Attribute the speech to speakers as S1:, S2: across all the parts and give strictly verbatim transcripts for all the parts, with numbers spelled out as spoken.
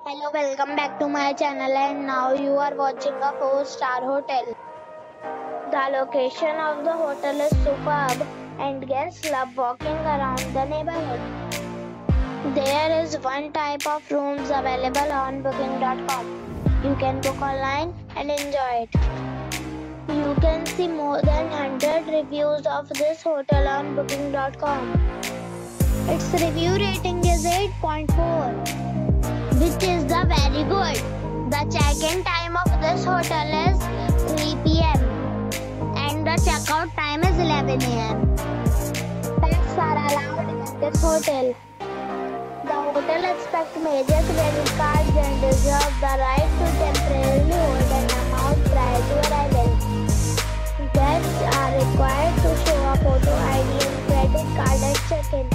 S1: Hello, welcome back to my channel, and now you are watching a four star hotel. The location of the hotel is superb and guests love walking around the neighborhood. There is one type of rooms available on booking dot com. You can book online and enjoy it. You can see more than one hundred reviews of this hotel on booking dot com. Its review rating is eight point four, which is the very good. The check-in time of this hotel is three p m and the checkout time is eleven a m Pets are allowed in this hotel. The hotel accepts major credit cards and reserves the right to temporarily hold an amount prior to arrival. Guests are required to show a photo I D and credit card at check-in.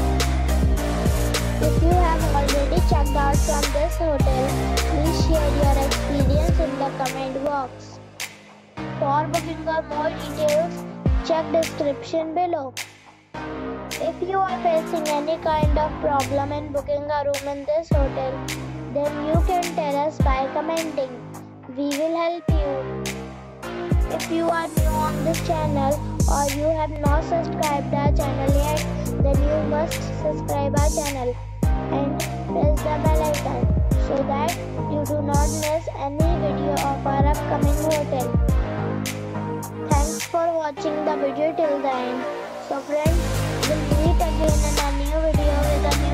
S1: If you have already checked out from this hotel, please share your experience in the comment box. For booking or more details, check description below. If you are facing any kind of problem in booking a room in this hotel, then you can tell us by commenting. We will help you. If you are new on this channel or you have not subscribed our channel yet, then you must subscribe our channel and press the bell icon so that you do not miss any video of our upcoming hotel. Thanks for watching the video till the end. So friends, we'll meet again in a new video with a new